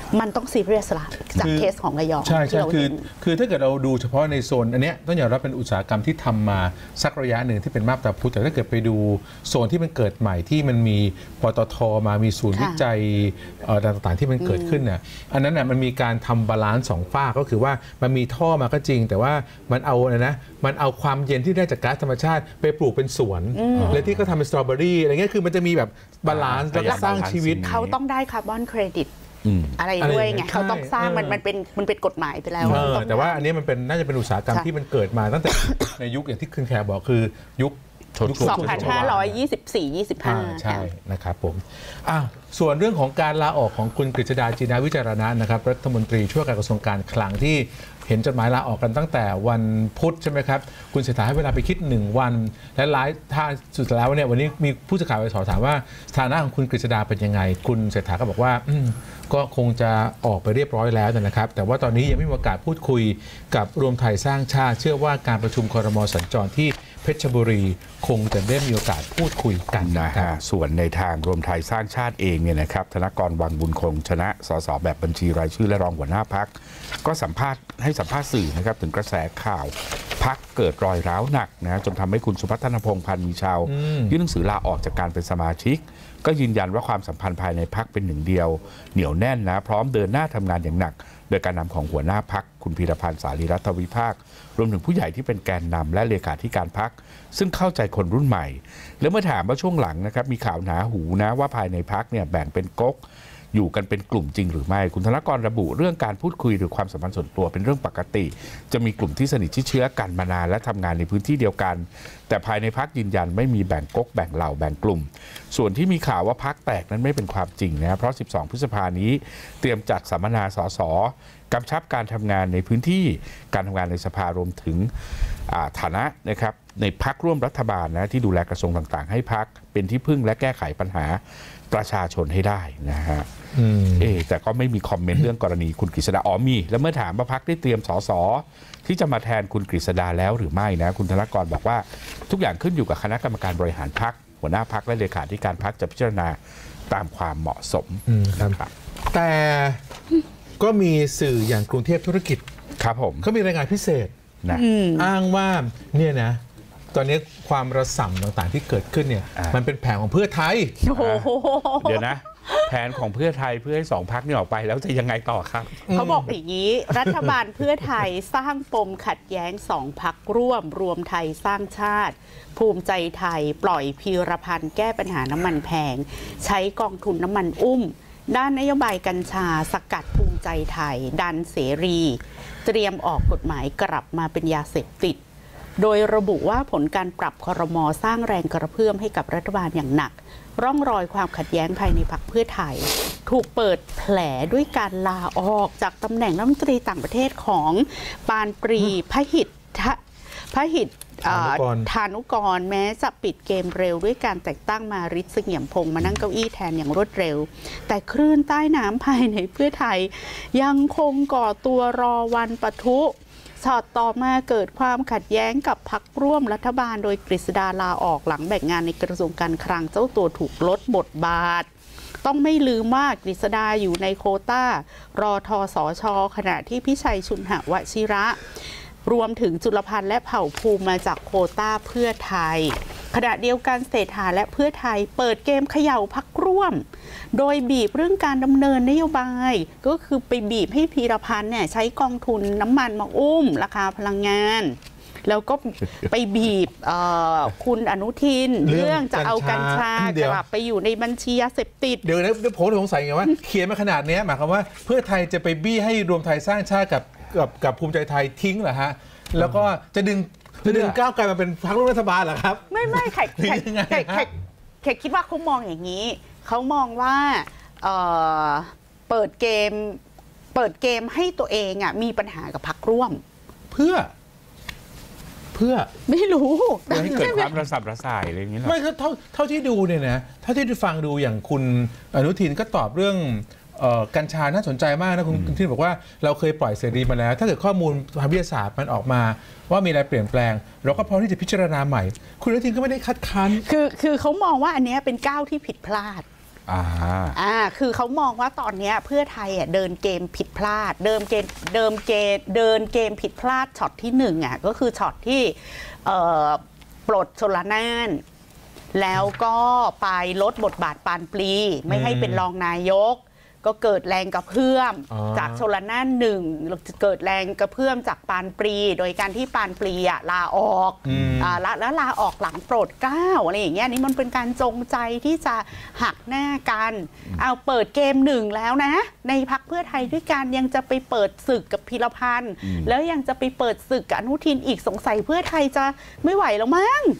มันต้องซีเรียสละจากเคสของระยองใช่ใช่ที่เราคือเห็นคือถ้าเกิดเราดูเฉพาะในโซนอันเนี้ยต้องยอมรับเป็นอุตสาหกรรมที่ทำมาสักระยะหนึ่งที่เป็นมาบตาพุธแต่ถ้าเกิดไปดูโซนที่มันเกิดใหม่ที่มันมีปตทมามีศูนย์ค่ะวิจัยเอ่อต่างๆที่มันเกิดขึ้นเนี่ยอันนั้นน่ะมันมีการทำบาลานซ์สองฝ้าก็คือว่ามันมีท่อมาก็จริง แต่ว่ามันเอาอะไรนะมันเอาความเย็นที่ได้จากก๊าซธรรมชาติไปปลูกเป็นสวนและที่ก็ทำเป็นสตรอเบอรี่อะไรเงี้ยคือมันจะมีแบบบาลานซ์แล้วก็สร้างชีวิตเขาต้องได้คาร์บอนเครดิตอืมอะไรด้วยไงอะไรอย่างเงี้ยเขาต้องสร้างมันใช่มันเป็นมันเป็นกฎหมายไปแล้วเออต้องแต่ว่าอันนี้มันเป็นน่าจะเป็นอุตสาหกรรมใช่ที่มันเกิดมาตั้งแต่ ในยุคอย่างที่คุณแขกบอกคือยุค ยุคสองพันห้าร้อยยี่สิบสี่ ยี่สิบห้าอ่าใช่นะครับผมอ่ะส่วนเรื่องของการลาออกของคุณกฤษดาจีนาวิจารณะนะครับรัฐมนตรีช่วยการกระทรวงการคลังที่เห็นจดหมายลาออกกันตั้งแต่วันพุธใช่ไหมครับคุณเศรษฐาให้เวลาไปคิดหนึ่งวันและหลายถ้าสุดแล้วเนี่ยวันนี้มีผู้สื่อข่าวไปสอบถามว่าสถานะของคุณกฤษดาเป็นยังไงคุณเศรษฐาก็บอกว่าอืมก็คงจะออกไปเรียบร้อยแล้วนะครับแต่ว่าตอนนี้ยังไม่มีโอกาสพูดคุยกับรวมไทยสร้างชาติเชื่อว่าการประชุมครม.สัญจรที่เพชรบุรีคงจะได้มีโอกาสพูดคุยกันนะครัฮะบส่วนในทางรวมไทยสร้างชาติเองเนี่ยนะครับธนกรวังบุญคงชนะสสแบบบัญชีรายชื่อและรองหัวหน้าพักก็สัมภาษณ์ให้สัมภาษณ์สื่อนะครับถึงกระแสข่าวพักเกิดรอยร้าวหนักนะจนทำให้คุณสุพัฒนพงษ์พันธ์มีชาวยื่นหนังสือลาออกจากการเป็นสมาชิกก็ยืนยันว่าความสัมพันธ์ภายในพักเป็นหนึ่งเดียวเหนียวแน่นนะพร้อมเดินหน้าทำงานอย่างหนักโดยการนำของหัวหน้าพักคุณพีรพันธ์สารีรัฐวิภาครวมถึงผู้ใหญ่ที่เป็นแกนนำและเลขาธิการพักซึ่งเข้าใจคนรุ่นใหม่แล้วเมื่อถามว่าช่วงหลังนะครับมีข่าวหนาหูนะว่าภายในพักเนี่ยแบ่งเป็นก๊กอยู่กันเป็นกลุ่มจริงหรือไม่คุณธนกรระบุเรื่องการพูดคุยหรือความสัมพันธ์ส่วนตัวเป็นเรื่องปกติจะมีกลุ่มที่สนิทชิดเชื้อกันมานานและทำงานในพื้นที่เดียวกันแต่ภายในพักยืนยันไม่มีแบ่งก๊กแบ่งเหล่าแบ่งกลุ่มส่วนที่มีข่าวว่าพักแตกนั้นไม่เป็นความจริงนะเพราะสิบสองพฤษภานี้เตรียมจัดสัมมนาสสกำชับการทำงานในพื้นที่การทำงานในสภารวมถึงฐานะนะครับในพักร่วมรัฐบาลนะที่ดูแลกระทรวงต่างๆให้พักเป็นที่พึ่งและแก้ไขปัญหาประชาชนให้ได้นะฮะเอแต่ก็ไม่มีคอมเมนต์เรื่องกรณีคุณกฤษดาอ๋อมีแล้วเมื่อถามว่าพักได้เตรียมสสที่จะมาแทนคุณกฤษดาแล้วหรือไม่นะคุณธนกรบอกว่าทุกอย่างขึ้นอยู่กับคณะกรรมการบริหารพักหัวหน้าพักและเลขาธิการพักจะพิจารณาตามความเหมาะสมครับแต่ก็มีสื่ออย่างกรุงเทพธุรกิจครับผมเขามีรายงานพิเศษนะอ้างว่าเนี่ยนะตอนนี้ความระส่ำต่างๆที่เกิดขึ้นเนี่ยอ่ามัมันเป็นแผนของเพื่อไทยโอ้โหเดี๋ยวนะ แผนของเพื่อไทยเพื่อให้สองพักนี่ออกไปแล้วจะยังไงต่อครับเขาบอกอย่างนี้ รัฐบาลเพื่อไทยสร้างปมขัดแย้งสองพักร่วมรวมไทยสร้างชาติ ภูมิใจไทยปล่อยพีรพันธ์แก้ปัญหาน้ำมันแพง ใช้กองทุนน้ำมันอุ้ม ด้านนโยบายกัญชาสกัดภูมิใจไทย ดันเสรี เตรียมออกกฎหมายกลับมาเป็นยาเสพติด โดยระบุว่าผลการปรับครม.สร้างแรงกระเพื่อมให้กับรัฐบาลอย่างหนัก ร่องรอยความขัดแย้งภายในพรรคเพื่อไทย ถูกเปิดแผลด้วยการลาออกจากตำแหน่งรัฐมนตรีต่างประเทศของปานปรีพหิทธพหิทธานุกรแม้จะปิดเกมเร็วด้วยการแต่งตั้งมาริศเสงี่ยมพงษ์มานั่งเก้าอี้แทนอย่างรวดเร็ว แต่คลื่นใต้น้ำภายในเพื่อไทย ยังคงก่อตัวรอวันปะทุช็อตต่อมาเกิดความขัดแย้งกับพรรคร่วมรัฐบาลโดยกฤษดาลาออกหลังแบ่งงานในกระทรวงการคลังเจ้าตัวถูกลดบทบาท ต้องไม่ลืมว่ากฤษดาอยู่ในโควต้ารอทสชขณะที่พิชัยชุนหวชิระ รวมถึงจุลพันธ์และเผ่าภูมิมาจากโควต้าเพื่อไทย ขณะเดียวกันเศรษฐาและเพื่อไทยเปิดเกมเขย่าพรรคร่วม โดยบีบเรื่องการดำเนินนโยบายก็คือไปบีบให้พีรพันธ์เนี่ยใช้กองทุนน้ำมันมาอุ้มราคาพลังงาน แล้วก็ไปบีบคุณอนุทินเรื่องจะเอากัญชากลับไปอยู่ในบัญชียาเสพติดเดี๋ยวนะผมสงสัยไงว่าเขียนมาขนาดนี้หมายความว่าเพื่อไทยจะไปบี้ให้รวมไทยสร้างชาติกับกับกับภูมิใจไทยทิ้งเหรอฮะแล้วก็จะดึงจะดึงก้าวไกลมาเป็นพรรคร่วมรัฐบาลเหรอครับไม่ไม่แขกแขกแขกคิดว่าเขามองอย่างนี้เขามองว่าเอ่อเปิดเกมเปิดเกมให้ตัวเองอ่ะมีปัญหากับพรรคร่วมเพื่อเพื่อไม่รู้ให้เกิดความระสับระส่ายอะไรอย่างนี้หรอไม่เท่าเท่าที่ดูเนี่ยนะเท่าที่ฟังดูอย่างคุณอนุทินก็ตอบเรื่องกัญชาน่าสนใจมากนะคุณอนุทินบอกว่าเราเคยปล่อยเสรีมาแล้วถ้าเกิดข้อมูลทางวิทยาศาสตร์มันออกมาว่ามีอะไรเปลี่ยนแปลงเราก็พร้อมที่จะพิจารณาใหม่คุณอนุทินก็ไม่ได้คัดค้านคือคือเขามองว่าอันนี้เป็นก้าวที่ผิดพลาดอ่าอ่าคือเขามองว่าตอนนี้เพื่อไทยอ่ะเดินเกมผิดพลาดเดิมเกมเดิมเกมเดินเกมผิดพลาดช็อตที่หนึ่งอ่ะก็คือช็อตที่เอ่อปลดชลน่านแล้วก็ไปลดบทบาทปานปรีไม่ให้เป็นรองนายกก็เกิดแรงกระเพื่อมจากชลน่านหนึ่งเกิดแรงกระเพื่อมจากปานปรีโดยการที่ปานปรีอ่ะลาออกอ่าแล้วแล้วลาออกหลังโปรดเกล้าอะไรอย่างเงี้ยนี่มันเป็นการจงใจที่จะหักหน้ากันเอาเปิดเกมหนึ่งแล้วนะในพรรคเพื่อไทยด้วยกันยังจะไปเปิดศึกกับพีรพันธ์แล้วยังจะไปเปิดศึกกับอนุทินอีกสงสัยเพื่อไทยจะไม่ไหวแล้วมั้ง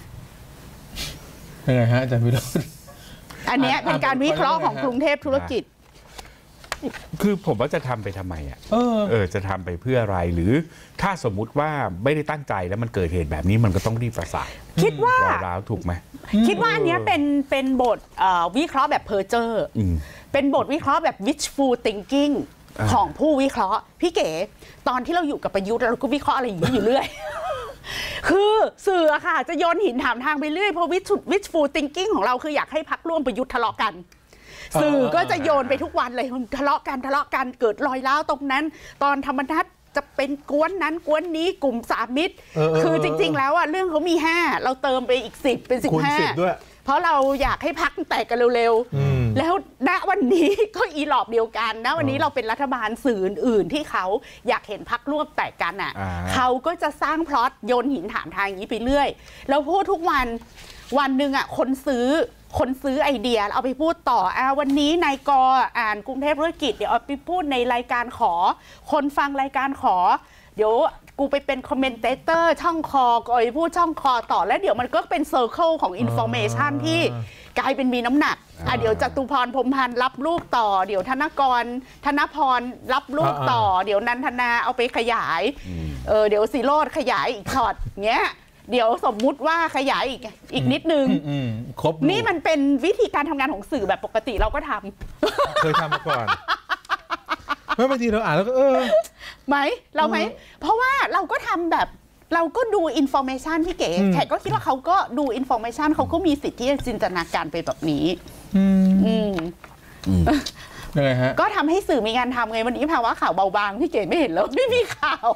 ยังไงฮะอาจารย์วิโรจน์อันนี้เป็นการวิเคราะห์ของกรุงเทพธุรกิจคือผมว่าจะทำไปทำไมอ่ะเออเออจะทำไปเพื่ออะไรหรือถ้าสมมุติว่าไม่ได้ตั้งใจแล้วมันเกิดเหตุแบบนี้มันก็ต้องรีบประสานคิดว่าร้าวถูกไหมคิดว่าอันนี้เป็นเป็นบทวิเคราะห์แบบเพอร์เจอร์เป็นบทวิเคราะห์แบบ wishful thinking ของผู้วิเคราะห์พี่เก๋ตอนที่เราอยู่กับประยุทธ์เราก็วิเคราะห์อะไรอย่างนี้อยู่เรื่อยคือสื่อค่ะจะโยนหินถามทางไปเรื่อยเพราะ wishful thinking ของเราคืออยากให้พรรคร่วมประยุทธ์ทะเลาะกันสื่อก็จะโยนไปทุกวันเลยทะเลาะกันทะเลาะกันเกิดรอยร้าวตรงนั้นตอนธรรมนัสจะเป็นกวนนั้นกวนนี้กลุ่มสามมิตรคือจริงๆแล้วอะเรื่องเขามีห้าเราเติมไปอีกสิบเป็นสิบห้าเพราะเราอยากให้พักแตกกันเร็วๆแล้วณวันนี้ก็อีหลอบเดียวกันนะวันนี้เราเป็นรัฐบาลสื่ออื่นๆที่เขาอยากเห็นพักร่วมแตกกันอะเขาก็จะสร้างพล็อตโยนหินถามทางอย่างนี้ไปเรื่อยแล้วพูดทุกวันวันหนึ่งอะคนซื้อคนซื้อไอเดียเอาไปพูดต่ออ่าวันนี้นายกอ่านกรุงเทพธุรกิจเดี๋ยวเอาไปพูดในรายการขอคนฟังรายการขอเดี๋ยวกูไปเป็นคอมเมนเตเตอร์ช่องคอก็ไปพูดช่องคอต่อแล้วเดี๋ยวมันก็เป็นเซอร์เคิลของอินโฟเมชันที่กลายเป็นมีน้ำหนักอ่ะเดี๋ยวจตุพรพรหมพันธ์รับลูกต่อเดี๋ยวธนกรธนพรรับลูกต่อเดี๋ยวนันทนาเอาไปขยายเออเดี๋ยวศิโรจน์ขยายอีกช็อตเงี้ยเดี๋ยวสมมุติว่าขยายอีกอีกนิดนึงครบนี่มันเป็นวิธีการทำงานของสื่อแบบปกติเราก็ทำเคยทำมาก่อนเมื่อบางทีเราอ่านแล้วก็เออไหมเราไหมเพราะว่าเราก็ทำแบบเราก็ดูอินโฟเมชันพี่เก๋แขกก็คิดว่าเขาก็ดูอินโฟเมชันเขาก็มีสิทธิ์ที่จะจินตนาการไปแบบนี้อืมยังไงฮะก็ทำให้สื่อมีงานทำไงวันนี้ภาวะข่าวเบาบางพี่เก๋ไม่เห็นแล้วไม่มีข่าว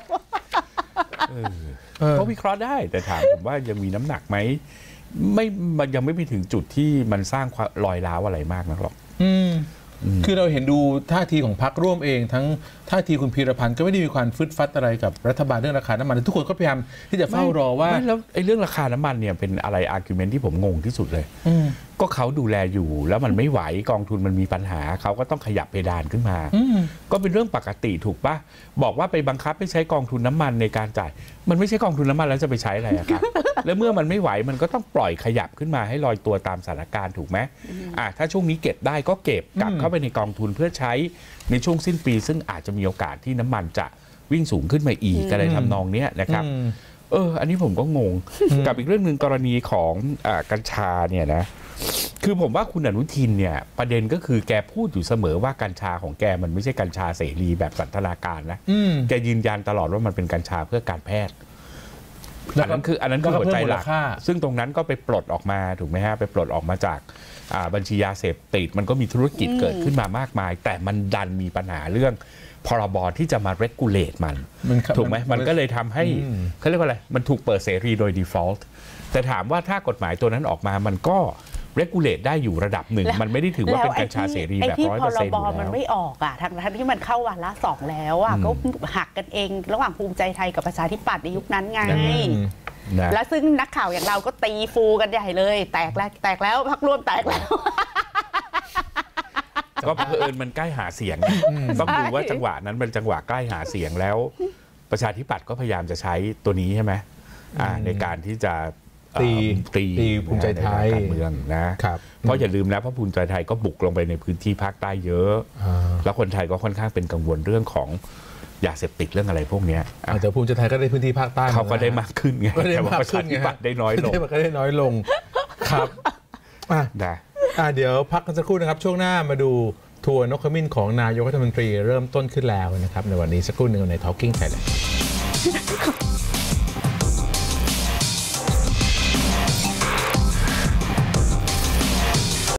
เขาวิเคราะห์ได้แต่ถามผมว่ายังมีน้ำหนักไหมไม่มันยังไม่ไปถึงจุดที่มันสร้างรอยร้าวอะไรมากนักหรอกคือเราเห็นดูท่าทีของพรรคร่วมเองทั้งท่าทีคุณพีรพันธ์ก็ไม่ได้มีความฟึดฟัดอะไรกับรัฐบาลเรื่องราคาน้ำมันทุกคนก็พยายามที่จะเฝ้ารอว่าแล้วไอ้เรื่องราคาน้ำมันเนี่ยเป็นอะไรอาร์กิวเมนต์ที่ผมงงที่สุดเลยก็เขาดูแลอยู่แล้วมันไม่ไหวกองทุนมันมีปัญหาเขาก็ต้องขยับเพดานขึ้นมาก็เป็นเรื่องปกติถูกปะบอกว่าไปบังคับให้ใช้กองทุนน้ำมันในการจ่ายมันไม่ใช่กองทุนน้ำมันแล้วจะไปใช้อะไรอะครับแล้วเมื่อมันไม่ไหวมันก็ต้องปล่อยขยับขึ้นมาให้ลอยตัวตามสถานการณ์ถูกไหมอ่าถ้าช่วงนี้เก็บได้ก็เก็บกลับเข้าไปในกองทุนเพื่อใช้ในช่วงสิ้นปีซึ่งอาจจะมีโอกาสที่น้ำมันจะวิ่งสูงขึ้นมาอีกอะไรทำนองนี้นะครับเอออันนี้ผมก็งงกับอีกเรื่องหนึ่งกรณีของอ่ากัญชาเนี่ยนะคือผมว่าคุณอนุทินเนี่ยประเด็นก็คือแกพูดอยู่เสมอว่ากัญชาของแกมันไม่ใช่กัญชาเสรีแบบสันทนาการนะแกยืนยันตลอดว่ามันเป็นกัญชาเพื่อการแพทย์อันนั้นคืออันนั้นคือหัวใจหลักซึ่งตรงนั้นก็ไปปลดออกมาถูกไหมฮะไปปลดออกมาจากบัญชียาเสพติดมันก็มีธุรกิจเกิดขึ้นมามากมายแต่มันดันมีปัญหาเรื่องพรบที่จะมา regulate มันถูกไหมมันก็เลยทำให้เขาเรียกว่าอะไรมันถูกเปิดเสรีโดย default แต่ถามว่าถ้ากฎหมายตัวนั้นออกมามันก็regulate ได้อยู่ระดับหนึ่งมันไม่ได้ถือว่าเป็นกัญชาเสรีแบบร้อยเปอร์เซ็นต์อยู่แล้วมันไม่ออกอ่ะทางท่านที่มันเข้าวาระสองแล้วอ่ะก็หักกันเองระหว่างภูมิใจไทยกับประชาธิปัตย์ในยุคนั้นไงแล้วซึ่งนักข่าวอย่างเราก็ตีฟูกันใหญ่เลยแตกแล้วแตกแล้วพรรคร่วมแตกแล้วก็เผอิญมันใกล้หาเสียงต้องดูว่าจังหวะนั้นเป็นจังหวะใกล้หาเสียงแล้วประชาธิปัตย์ก็พยายามจะใช้ตัวนี้ใช่ไหมในการที่จะตีตีภูมิใจไทยการเมืองนะเพราะอย่าลืมนะเพราะภูมิใจไทยก็บุกลงไปในพื้นที่ภาคใต้เยอะแล้วคนไทยก็ค่อนข้างเป็นกังวลเรื่องของยาเสพติดเรื่องอะไรพวกนี้แต่ภูมิใจไทยก็ได้พื้นที่ภาคใต้เขาก็ได้มากขึ้นไงแต่ว่าประชาธิปัตย์ได้น้อยลงก็ได้น้อยลงครับได้เดี๋ยวพักกันสักครู่นะครับช่วงหน้ามาดูทัวร์นกขมิ้นของนายกรัฐมนตรีเริ่มต้นขึ้นแล้วนะครับในวันนี้สักครู่หนึ่งใน Talking Thailand